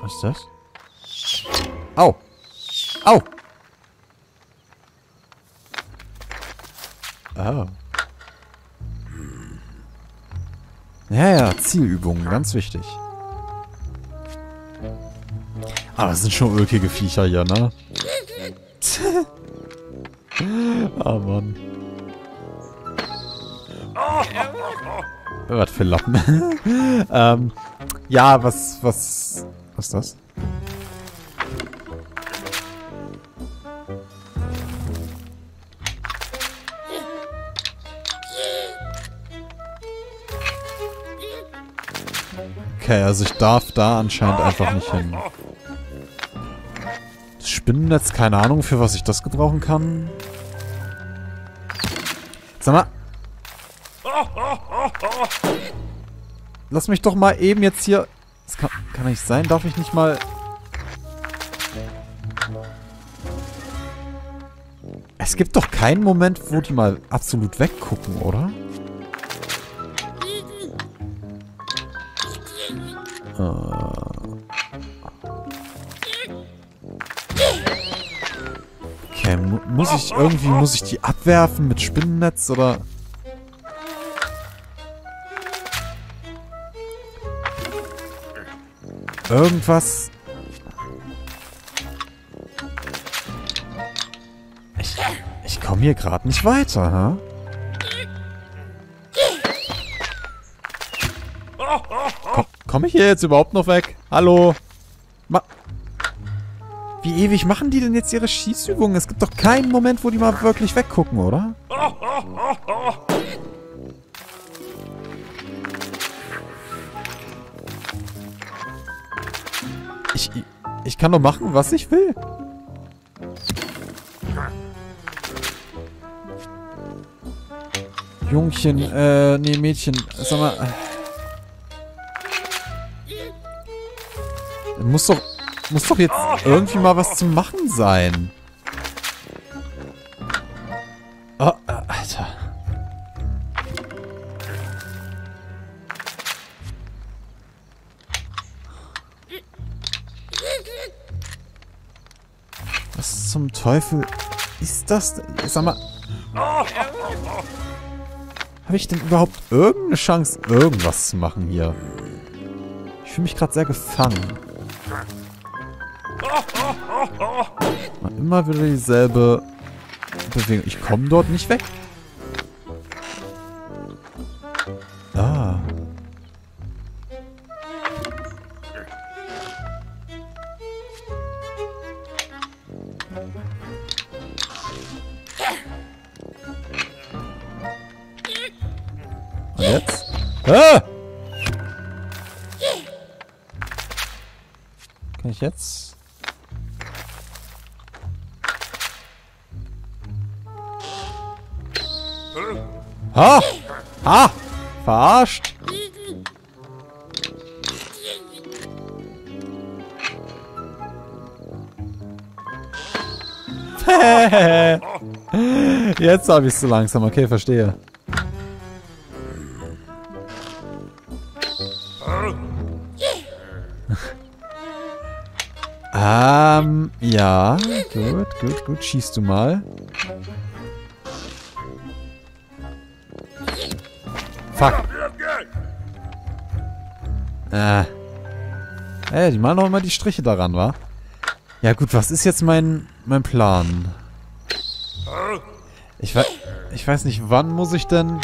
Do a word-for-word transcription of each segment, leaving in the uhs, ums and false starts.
Was ist das? Au! Au! Oh. Ja, ja, Zielübungen, ganz wichtig. Aber das sind schon ulkige Viecher hier, ne? Oh Mann. Was für Lappen. ähm, ja, was, was, was ist das? Okay, also ich darf da anscheinend einfach nicht hin. Das Spinnennetz, keine Ahnung, für was ich das gebrauchen kann. Sag mal. Lass mich doch mal eben jetzt hier... Das kann, kann nicht sein. Darf ich nicht mal... Es gibt doch keinen Moment, wo die mal absolut weggucken, oder? Okay, mu muss ich irgendwie, muss ich die abwerfen mit Spinnennetz, oder? Irgendwas... Ich, ich komme hier gerade nicht weiter, ha? Komm, komme ich hier jetzt überhaupt noch weg? Hallo? Ma Wie ewig machen die denn jetzt ihre Schießübungen? Es gibt doch keinen Moment, wo die mal wirklich weggucken, oder? Ich, ich kann doch machen, was ich will. Jungchen, äh, nee, Mädchen, sag mal... Muss doch, muss doch jetzt irgendwie mal was zu machen sein. Oh, Alter. Was zum Teufel ist das? Sag mal. Habe ich denn überhaupt irgendeine Chance, irgendwas zu machen hier? Ich fühle mich gerade sehr gefangen. Immer wieder dieselbe Bewegung. Ich komme dort nicht weg. Ah. Und jetzt? Ah! Kann ich jetzt? Ha! Ha! Verarscht! Jetzt habe ich es so langsam. Okay, verstehe. Ähm, ja. Gut, gut, gut. Schießt du mal. Fuck. Äh. Ey, die machen noch immer die Striche daran, wa? Ja gut, was ist jetzt mein, mein Plan? Ich weiß, ich weiß nicht, wann muss ich denn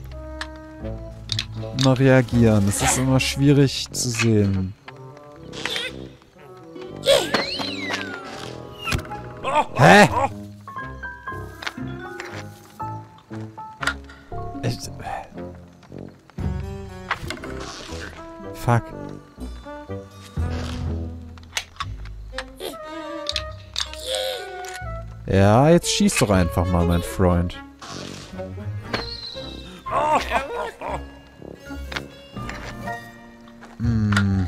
mal reagieren? Das ist immer schwierig zu sehen. Hä? Echt? Fuck. Ja, jetzt schieß doch einfach mal, mein Freund. Hm.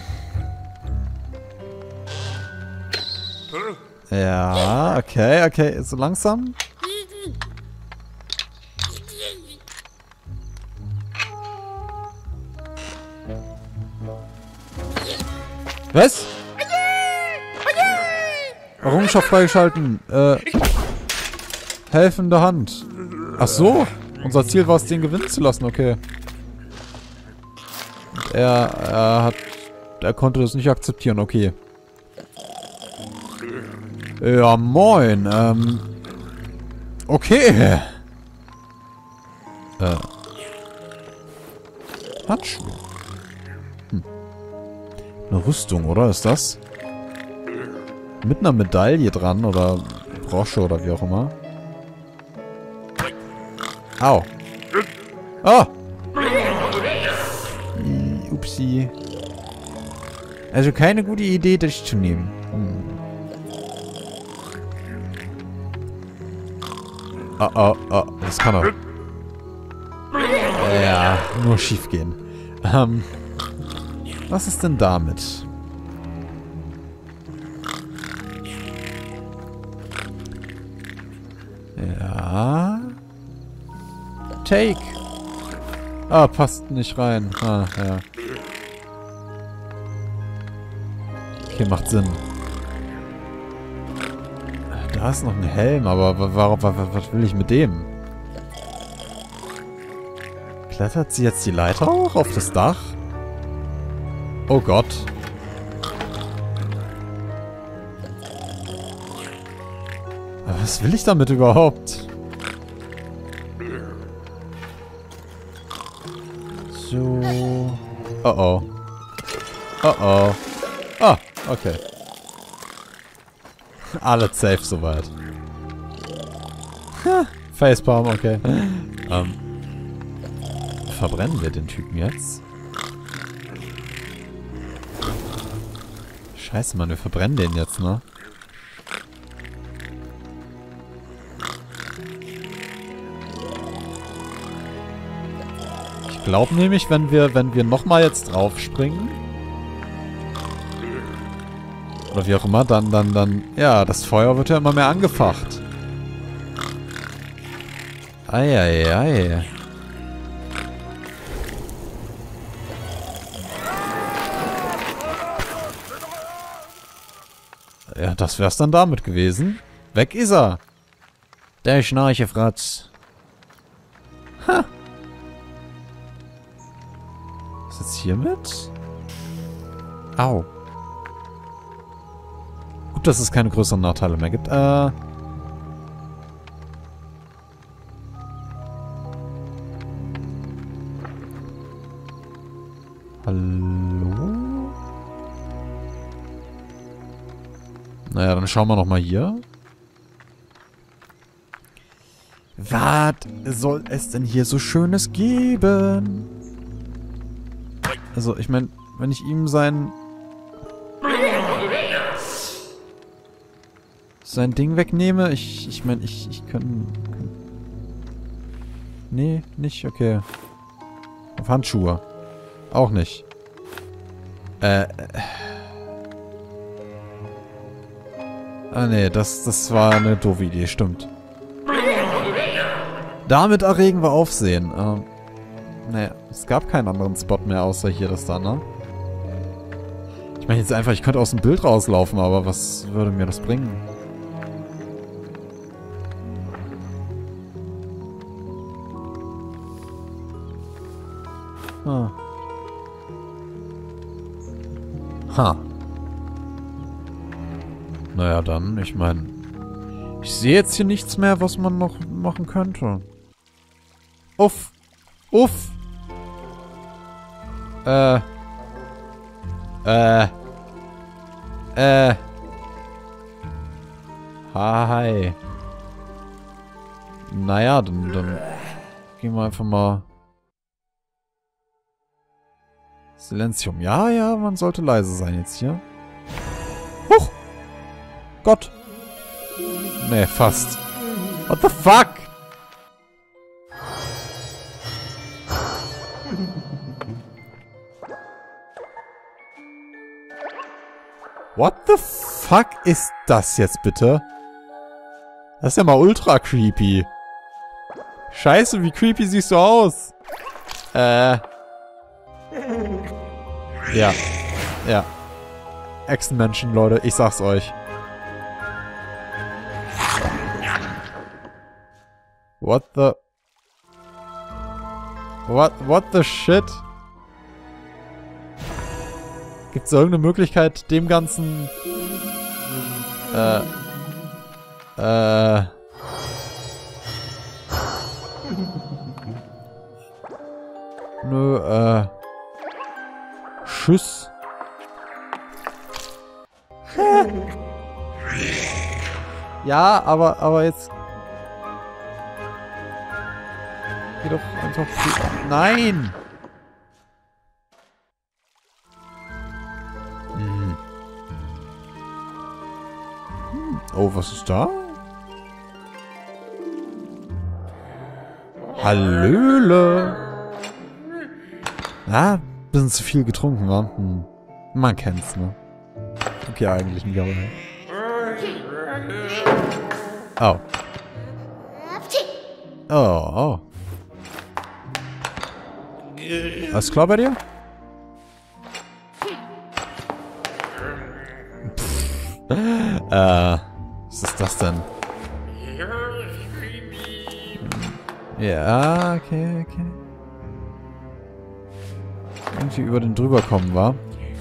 Ja, okay, okay. So langsam. Was? Errungenschaft freigeschalten. Äh, helfende Hand. Ach so. Unser Ziel war es, den gewinnen zu lassen. Okay. Und er, er hat... Er konnte das nicht akzeptieren. Okay. Ja, moin. Ähm... Okay. Äh... Handschuhe. Hm. Eine Rüstung, oder? Ist das? Mit einer Medaille dran oder Brosche oder wie auch immer. Au. Oh. Upsi. Also keine gute Idee, das zu nehmen. Hm. Oh, oh, oh. Das kann er. Ja, nur schief gehen. Ähm, was ist denn damit? Ja. Take. Ah, passt nicht rein. Ah, ja. Okay, macht Sinn. Da ist noch ein Helm, aber warum, was will ich mit dem? Klettert sie jetzt die Leiter hoch auf das Dach? Oh Gott. Aber was will ich damit überhaupt? So. Oh oh. Oh oh. Ah, okay. Alles safe soweit. Facepalm, okay. Ähm. Verbrennen wir den Typen jetzt? Scheiße, Mann, wir verbrennen den jetzt, ne? Ich glaube nämlich, wenn wir, wenn wir nochmal jetzt draufspringen, oder wie auch immer, dann, dann, dann, ja, das Feuer wird ja immer mehr angefacht. Eieiei. Ei, ei. Ja, das wär's dann damit gewesen. Weg ist er. Der Schnarchefratz. Ha. Was ist jetzt hiermit? Au. Gut, dass es keine größeren Nachteile mehr gibt. Äh. Hallo? Naja, dann schauen wir nochmal hier. Was soll es denn hier so Schönes geben? Also, ich meine, wenn ich ihm sein... sein Ding wegnehme, ich ich meine, ich, ich kann... Nee, nicht, okay. Auf Handschuhe. Auch nicht. Äh... Ah ne, das, das war eine doofe Idee, stimmt. Damit erregen wir Aufsehen. Ähm, ne, es gab keinen anderen Spot mehr, außer hier das da, ne? Ich meine jetzt einfach, ich könnte aus dem Bild rauslaufen, aber was würde mir das bringen? Ah. Ha. Naja, dann, ich meine... Ich sehe jetzt hier nichts mehr, was man noch machen könnte. Uff. Uff. Äh. Äh. Äh. Hi. Naja, dann, dann gehen wir einfach mal... Silenzium. Ja, ja, man sollte leise sein jetzt hier. Huch! Gott! Nee, fast. What the fuck? What the fuck ist das jetzt bitte? Das ist ja mal ultra creepy. Scheiße, wie creepy siehst du aus? Äh. Ja. Ja. Echsenmenschen, Leute, ich sag's euch. What the... What, what the shit? Gibt es irgendeine Möglichkeit, dem Ganzen... Äh... Äh... Nö, äh... Tschüss. Ja, aber, aber jetzt... Geh doch einfach... Nein! Hm. Hm. Oh, was ist da? Hallöle! Ah, bisschen zu viel getrunken, wa? Hm. Man kennt's, ne? Okay, eigentlich nicht, aber... Oh. Oh, oh. Alles klar bei dir? Pff. Äh, was ist das denn? Ja, okay, okay. Irgendwie über den drüber kommen, wa?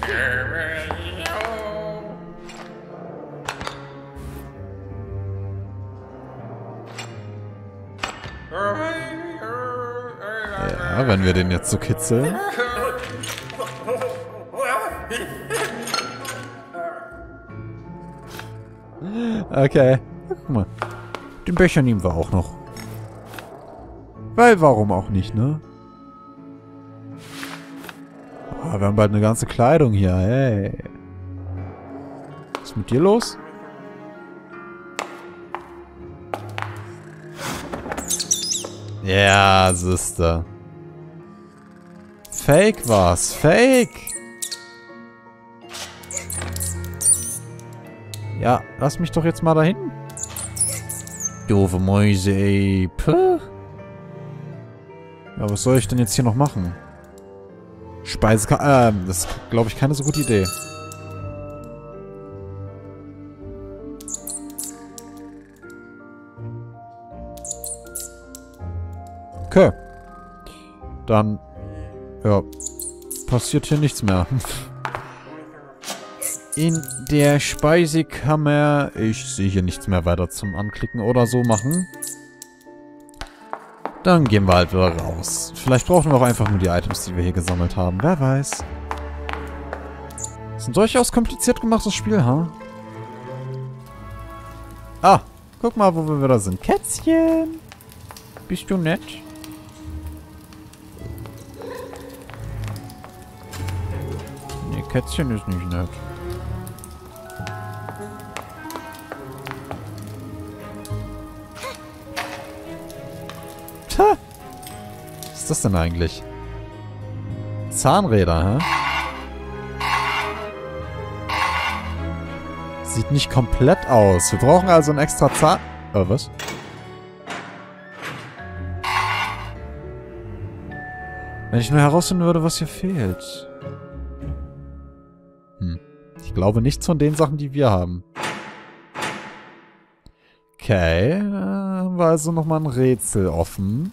Ja, wenn wir den jetzt so kitzeln. Okay. Guck mal. Den Becher nehmen wir auch noch. Weil, warum auch nicht, ne? Oh, wir haben bald eine ganze Kleidung hier, hey. Was ist mit dir los? Ja, Sister. Fake war's. Fake! Ja, lass mich doch jetzt mal dahin. Doofe Mäuse, ey. Puh. Ja, was soll ich denn jetzt hier noch machen? Speisekarte. Ähm, das ist, glaube ich, keine so gute Idee. Okay. Dann, ja, passiert hier nichts mehr. In der Speisekammer, ich sehe hier nichts mehr weiter zum Anklicken oder so machen. Dann gehen wir halt wieder raus. Vielleicht brauchen wir auch einfach nur die Items, die wir hier gesammelt haben. Wer weiß. Das ist ein durchaus kompliziert gemachtes Spiel, ha? Ah, guck mal, wo wir wieder sind. Kätzchen! Bist du nett? Nee, Kätzchen ist nicht nett. Tja! Was ist das denn eigentlich? Zahnräder, hä? Sieht nicht komplett aus. Wir brauchen also ein extra Zahn... Oh, was? Wenn ich nur herausfinden würde, was hier fehlt. Hm. Ich glaube nichts von den Sachen, die wir haben. Okay. Äh, haben wir also nochmal ein Rätsel offen.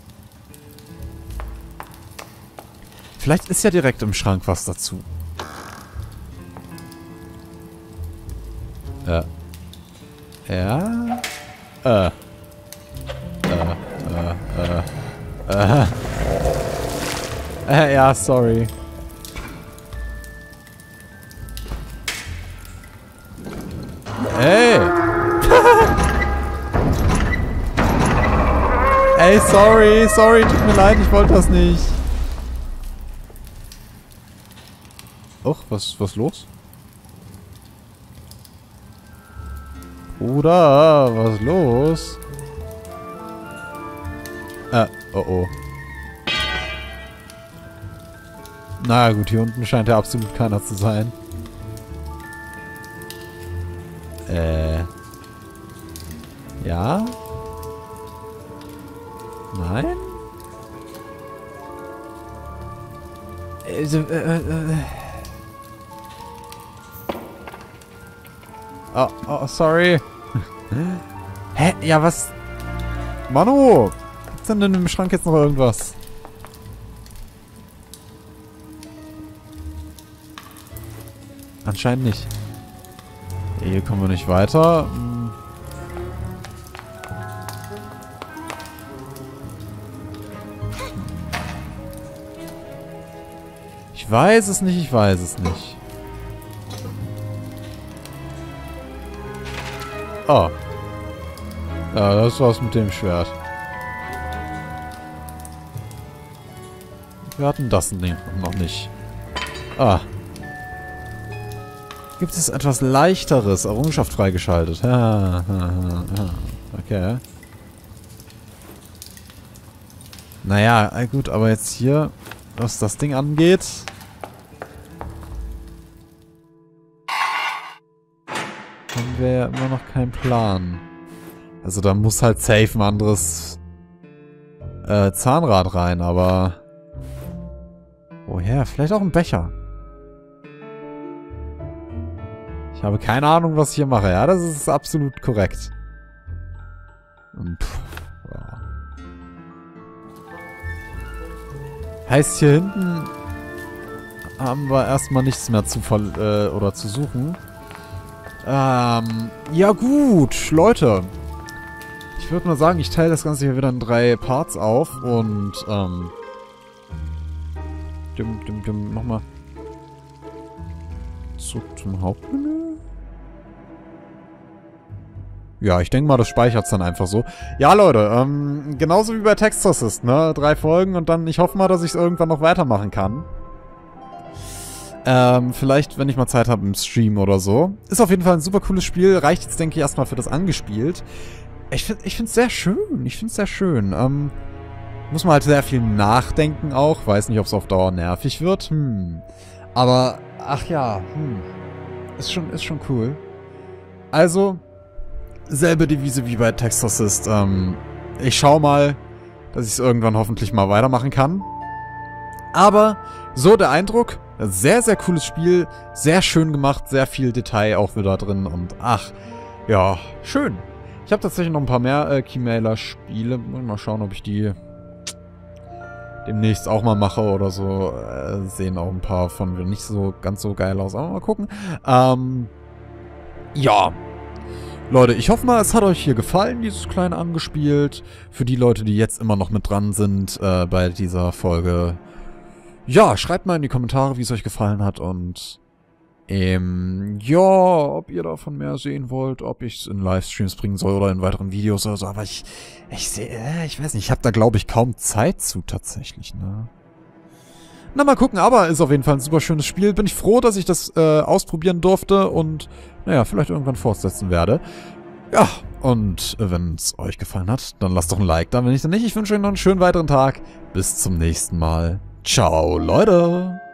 Vielleicht ist ja direkt im Schrank was dazu. Ja. Ja. Äh. Äh, äh, äh. Äh. Äh, ja, sorry. Ey! Ey, sorry, sorry, tut mir leid, ich wollte das nicht. Och, was, was los? Bruder, was los? Äh, oh oh. Na gut, hier unten scheint ja absolut keiner zu sein. Äh. Ja? Nein? Also, äh, äh. Oh, oh, sorry. Hä? Ja, was? Manu! Gibt's denn in dem Schrank jetzt noch irgendwas? Anscheinend nicht. Hier kommen wir nicht weiter. Hm. Ich weiß es nicht, ich weiß es nicht. Oh. Ja, das war's mit dem Schwert. Wir hatten das noch nicht. Ah. Gibt es etwas Leichteres? Errungenschaft freigeschaltet. Ha, ha, ha, ha. Okay. Naja, gut, aber jetzt hier, was das Ding angeht. Haben wir ja immer noch keinen Plan. Also da muss halt safe ein anderes äh, Zahnrad rein, aber... Woher? Vielleicht auch ein Becher. Ich habe keine Ahnung, was ich hier mache. Ja, das ist absolut korrekt. Pff, ja. Heißt, hier hinten haben wir erstmal nichts mehr zu ver äh, oder zu suchen. Ähm, ja gut, Leute. Ich würde mal sagen, ich teile das Ganze hier wieder in drei Parts auf und, ähm... Dim, dim, dim, nochmal. Zurück zum Hauptmenü. Ja, ich denke mal, das speichert es dann einfach so. Ja, Leute, ähm, genauso wie bei Text Assist, ne? Drei Folgen und dann, ich hoffe mal, dass ich es irgendwann noch weitermachen kann. Ähm, vielleicht, wenn ich mal Zeit habe im Stream oder so. Ist auf jeden Fall ein super cooles Spiel. Reicht jetzt, denke ich, erstmal für das angespielt. Ich finde ich finde es sehr schön. Ich finde es sehr schön. Ähm, muss man halt sehr viel nachdenken auch. Weiß nicht, ob es auf Dauer nervig wird. Hm. Aber, ach ja, hm. Ist schon, ist schon cool. Also, selbe Devise wie bei Text Assist. Ähm, ich schau mal, dass ich es irgendwann hoffentlich mal weitermachen kann. Aber, so der Eindruck, sehr, sehr cooles Spiel, sehr schön gemacht, sehr viel Detail auch wieder drin und ach, ja, schön. Ich habe tatsächlich noch ein paar mehr äh, Keymailer-Spiele. Mal schauen, ob ich die demnächst auch mal mache oder so. Äh, sehen auch ein paar von nicht so ganz so geil aus, aber mal gucken. Ähm, ja. Leute, ich hoffe mal, es hat euch hier gefallen, dieses kleine Angespielt. Für die Leute, die jetzt immer noch mit dran sind äh, bei dieser Folge. Ja, schreibt mal in die Kommentare, wie es euch gefallen hat und ähm, ja, ob ihr davon mehr sehen wollt, ob ich es in Livestreams bringen soll oder in weiteren Videos oder so, aber ich, ich sehe, äh, ich weiß nicht, ich habe da glaube ich kaum Zeit zu tatsächlich, ne? Na, mal gucken, aber ist auf jeden Fall ein super schönes Spiel. Bin ich froh, dass ich das äh, ausprobieren durfte und, naja, vielleicht irgendwann fortsetzen werde. Ja, und wenn es euch gefallen hat, dann lasst doch ein Like da, wenn nicht, dann nicht. Ich wünsche euch noch einen schönen weiteren Tag. Bis zum nächsten Mal. Ciao, Leute!